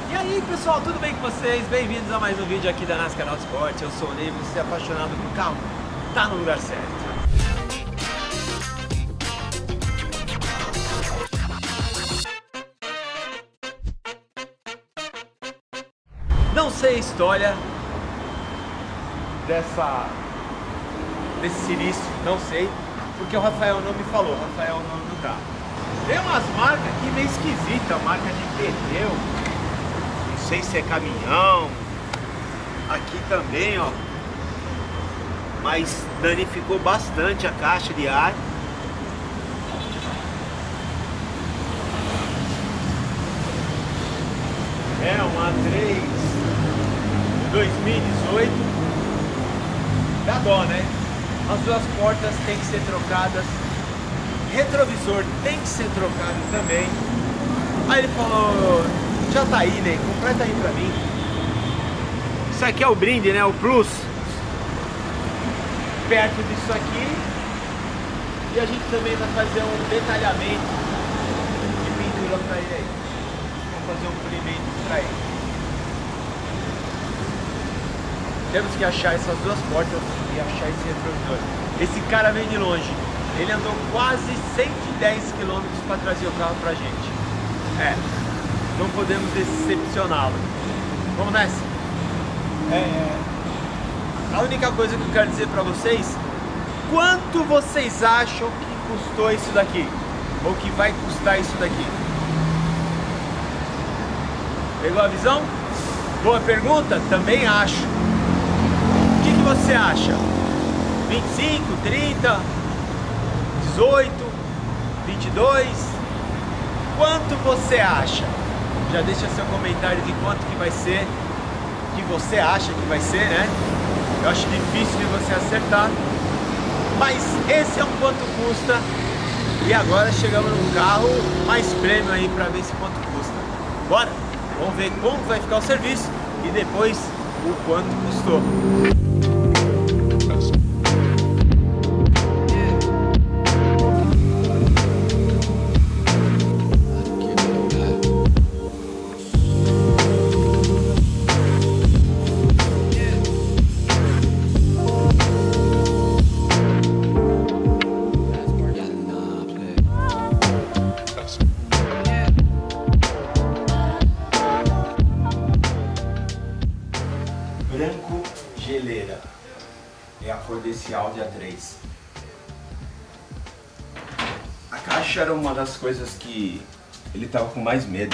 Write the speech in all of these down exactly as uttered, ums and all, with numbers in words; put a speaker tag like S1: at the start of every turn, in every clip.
S1: E aí pessoal, tudo bem com vocês? Bem-vindos a mais um vídeo aqui da NASCAR Autosport. Eu sou o Ney, você é apaixonado por carro, tá no lugar certo. Não sei a história dessa, desse sinistro, não sei, porque o Rafael não me falou, o Rafael é o nome do carro. Tem umas marcas aqui meio esquisitas, marca de pneu, não sei se é caminhão, aqui também, ó, mas danificou bastante a caixa de ar. É uma A três dois mil e dezoito, dá dó, né? As duas portas tem que ser trocadas, retrovisor tem que ser trocado também. Aí ele falou, já tá aí, né? Completa aí pra mim. Isso aqui é o brinde, né? O plus. Perto disso aqui. E a gente também vai fazer um detalhamento de pintura pra ele aí. Vamos fazer um polimento pra ele. Temos que achar essas duas portas e achar esse retrovisor. Esse cara vem de longe. Ele andou quase cento e dez quilômetros para trazer o carro pra gente. É, não podemos decepcioná-lo. Vamos nessa? É, a única coisa que eu quero dizer pra vocês, quanto vocês acham que custou isso daqui? Ou que vai custar isso daqui? Pegou a visão? Boa pergunta? Também acho. O que, que você acha? vinte e cinco, trinta, dezoito, vinte e dois? Quanto você acha? Já deixa seu comentário de quanto que vai ser, que você acha que vai ser, né? Eu acho difícil de você acertar, mas esse é um quanto custa. E agora chegamos num carro mais prêmio aí para ver esse quanto custa. Bora! Vamos ver como vai ficar o serviço e depois o quanto custou. Branco geleira é a cor desse Audi A três. A caixa era uma das coisas que ele tava com mais medo.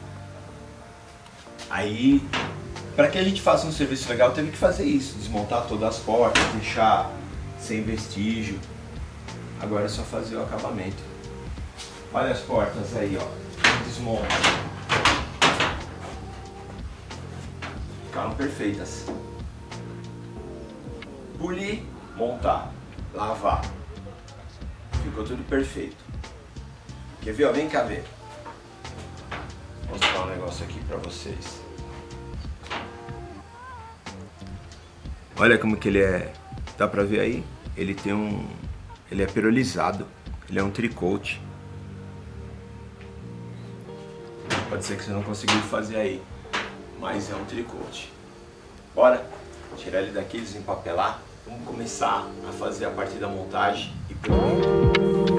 S1: Aí, para que a gente faça um serviço legal, teve que fazer isso, desmontar todas as portas, deixar sem vestígio. Agora é só fazer o acabamento. Olha as portas aí, ó, desmonta. Ficaram perfeitas. Polir, montar, lavar. Ficou tudo perfeito. Quer ver? Ó, vem cá ver. Vou mostrar um negócio aqui pra vocês. Olha como que ele é. Dá pra ver aí? Ele tem um... Ele é perolizado. Ele é um tricoat. Pode ser que você não conseguiu fazer aí, mas é um tricoat. Bora tirar ele daqui, desempapelar. Vamos começar a fazer a parte da montagem e polimento.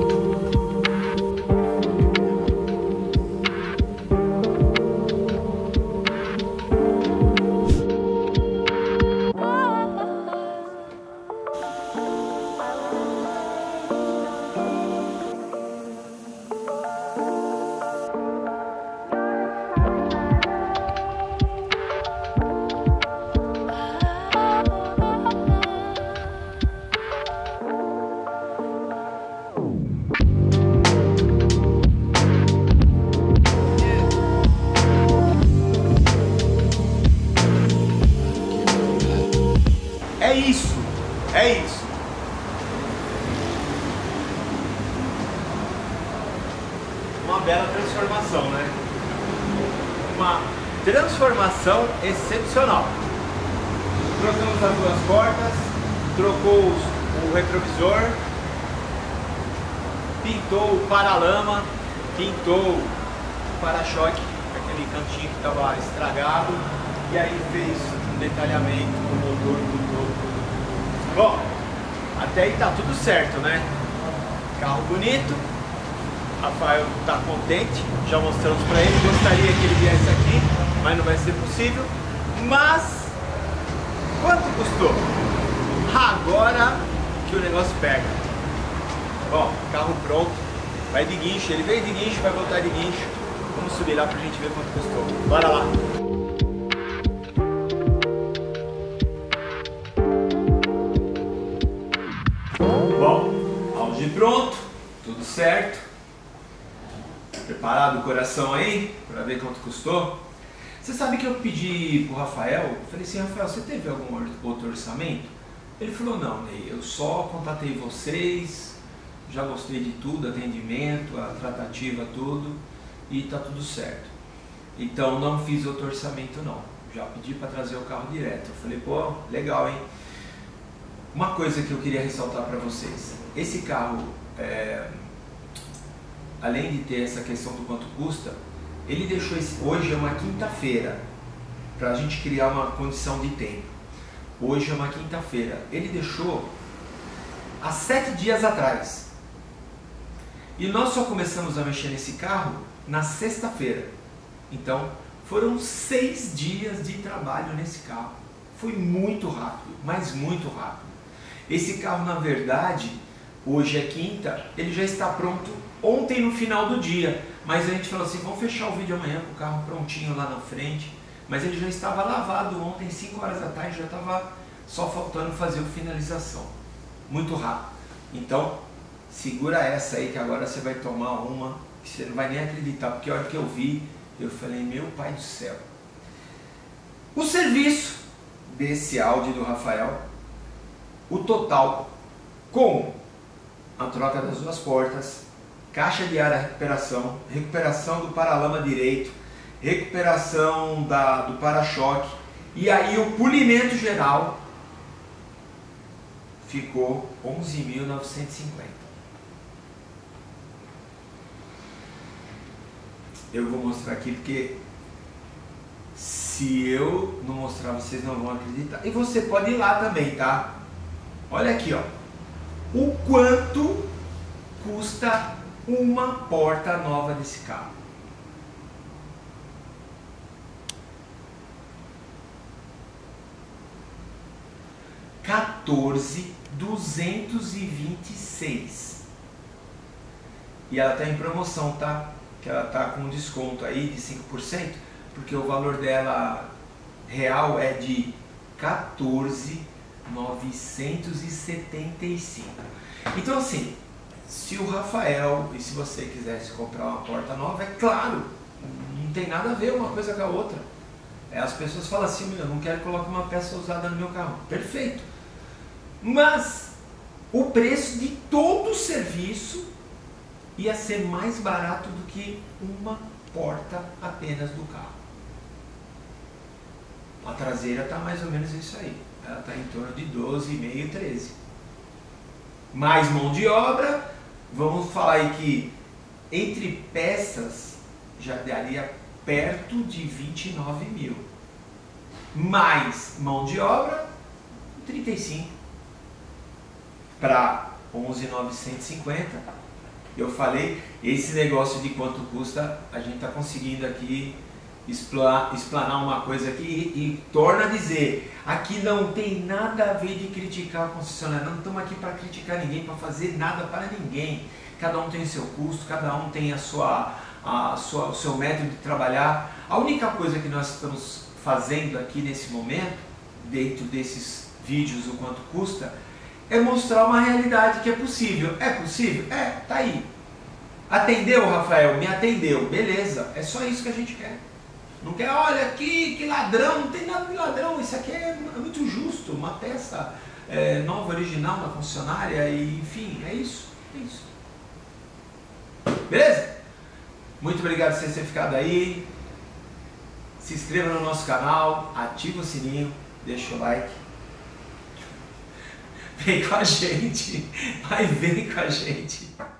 S1: É isso, é isso. Uma bela transformação, né? Uma transformação excepcional. Trocamos as duas portas, trocou o retrovisor, pintou o paralama, pintou o para-choque, aquele aquele cantinho que estava estragado e aí fez um detalhamento do motor do todo. Bom, até aí tá tudo certo, né? Carro bonito, Rafael tá contente, já mostramos para ele, gostaria que ele viesse aqui, mas não vai ser possível. Mas quanto custou? Agora que o negócio pega. Bom, carro pronto, vai de guincho, ele veio de guincho, vai voltar de guincho. Vamos subir lá pra gente ver quanto custou. Bora lá! Bom, áudio pronto, tudo certo. Preparado o coração aí para ver quanto custou? Você sabe que eu pedi pro Rafael, eu falei assim, Rafael, você teve algum outro orçamento? Ele falou, não, Ney, eu só contatei vocês, já gostei de tudo, atendimento, a tratativa, tudo, e tá tudo certo. Então não fiz outro orçamento não, já pedi para trazer o carro direto. Eu falei, pô, legal, hein? Uma coisa que eu queria ressaltar para vocês, esse carro, é, além de ter essa questão do quanto custa, ele deixou esse, hoje é uma quinta-feira, para a gente criar uma condição de tempo. Hoje é uma quinta-feira, ele deixou há sete dias atrás. E nós só começamos a mexer nesse carro na sexta-feira. Então foram seis dias de trabalho nesse carro. Foi muito rápido, mas muito rápido. Esse carro, na verdade, hoje é quinta, ele já está pronto ontem no final do dia, mas a gente falou assim, vamos fechar o vídeo amanhã com o carro prontinho lá na frente, mas ele já estava lavado ontem, cinco horas da tarde, já estava só faltando fazer a finalização, muito rápido. Então, segura essa aí que agora você vai tomar uma, que você não vai nem acreditar, porque a hora que eu vi, eu falei, meu pai do céu. O serviço desse Audi do Rafael, o total com a troca das duas portas, caixa de ar à recuperação, recuperação do paralama direito, recuperação da, do para-choque e aí o polimento geral ficou onze mil novecentos e cinquenta. Eu vou mostrar aqui porque se eu não mostrar vocês não vão acreditar. E você pode ir lá também, tá? Olha aqui, ó. O quanto custa uma porta nova desse carro. quatorze mil duzentos e vinte e seis. E ela está em promoção, tá? Que ela está com um desconto aí de cinco por cento, porque o valor dela real é de quatorze mil novecentos e setenta e cinco. Então assim, se o Rafael, e se você quisesse comprar uma porta nova, é claro, não tem nada a ver uma coisa com a outra. É, as pessoas falam assim, eu não quero colocar uma peça usada no meu carro. Perfeito. Mas o preço de todo o serviço ia ser mais barato do que uma porta apenas do carro. A traseira está mais ou menos isso aí. Ela está em torno de doze e meio, treze. Mais mão de obra, vamos falar aí que entre peças já daria perto de vinte e nove mil. Mais mão de obra, trinta e cinco. Para onze mil novecentos e cinquenta. Eu falei, esse negócio de quanto custa, a gente está conseguindo aqui explanar, explanar uma coisa aqui e, e torna a dizer, aqui não tem nada a ver de criticar a concessionária, não estamos aqui para criticar ninguém, para fazer nada para ninguém. Cada um tem o seu custo, cada um tem a sua, a sua, o seu método de trabalhar. A única coisa que nós estamos fazendo aqui nesse momento, dentro desses vídeos, o quanto custa, é mostrar uma realidade que é possível. É possível? É, tá aí. Atendeu, Rafael? Me atendeu. Beleza, é só isso que a gente quer. Não quer, olha aqui, que ladrão, não tem nada de ladrão, isso aqui é muito justo, uma peça é, nova, original na concessionária, e enfim, é isso, é isso. Beleza? Muito obrigado por você ter ficado aí. Se inscreva no nosso canal, ativa o sininho, deixa o like. Vem com a gente, vai, vem com a gente.